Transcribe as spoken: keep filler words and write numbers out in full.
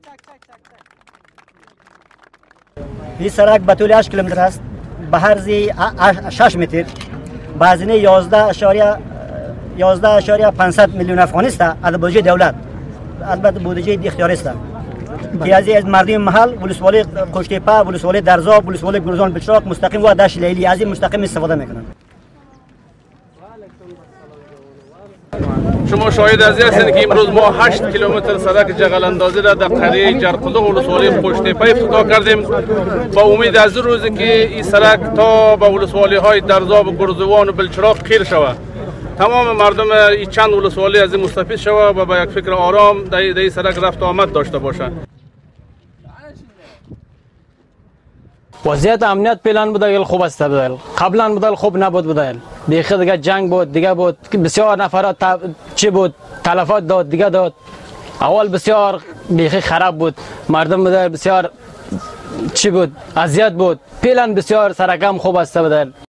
این سرک به طول هشت کیلومتر است، به عرض شش متر، به هزینه یازده اشاریه پانصد میلیون افغانی است از بودجه دولت، البته بودجه اختیاری است که از مردم محل ولسوالی قشتیپه، ولسوالی درزاب، ولسوالی گرزان بچراق مستقیم و دشت لیلی از این مستقیم استفاده میکنند. شما شاهد از این هستید که امروز ما هشت کیلومتر سرک جغل اندازی را در قریه جرقلق ولسوالی قشتیپه افتتاح کردیم با امید از روزی که این سرک تا به ولسوالی های درزاب و گرزوان و بلچراق خیر شود، تمام مردم این چند ولسوالی از این مستفید شود و با یک فکر آرام در این سرک رفت و آمد داشته باشند. وضعیت امنیت پیلان بودل خوب است بودل، قبلا بودل خوب نبود بودل، بیخی دیگه جنگ بود دیگه بود، بسیار نفرات چی بود تلفات داد دیگه داد. اول بسیار بیخی خراب بود، مردم بودل بسیار چی بود اذیت بود. پیلان بسیار سرکم خوب است بودل.